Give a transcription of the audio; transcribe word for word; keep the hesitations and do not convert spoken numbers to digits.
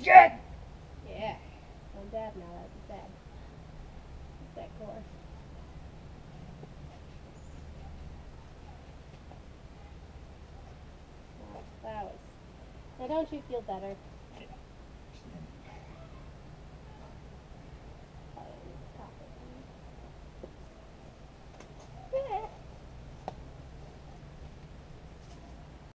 Good. Yeah. I'm dad now, that's dad. Is that cool? That was. Now don't you feel better?